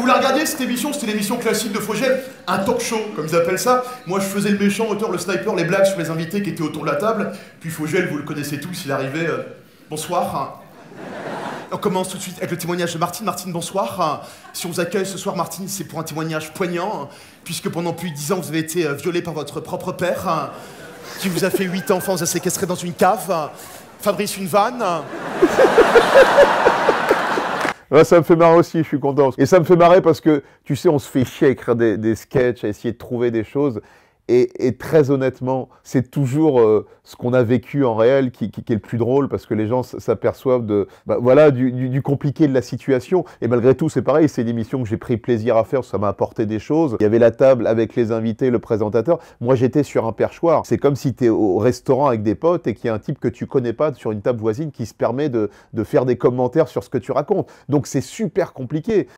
Vous la regardiez cette émission? C'était l'émission classique de Fogel, un talk show, comme ils appellent ça. Moi, je faisais le méchant, auteur, le sniper, les blagues sur les invités qui étaient autour de la table. Puis Fogel, vous le connaissez tous, il arrivait. Bonsoir. On commence tout de suite avec le témoignage de Martine. Martine, bonsoir. Si on vous accueille ce soir, Martine, c'est pour un témoignage poignant, puisque pendant plus de 10 ans, vous avez été violée par votre propre père, qui vous a fait 8 enfants, vous a séquestré dans une cave. Fabrice, une vanne. Ouais, ça me fait marrer aussi, je suis content. Et ça me fait marrer parce que, tu sais, on se fait chier à écrire des sketchs, à essayer de trouver des choses. Et très honnêtement, c'est toujours ce qu'on a vécu en réel qui est le plus drôle parce que les gens s'aperçoivent du compliqué de la situation. Et malgré tout, c'est pareil, c'est une émission que j'ai pris plaisir à faire, ça m'a apporté des choses. Il y avait la table avec les invités, le présentateur. Moi, j'étais sur un perchoir. C'est comme si tu es au restaurant avec des potes et qu'il y a un type que tu connais pas sur une table voisine qui se permet de faire des commentaires sur ce que tu racontes. Donc, c'est super compliqué.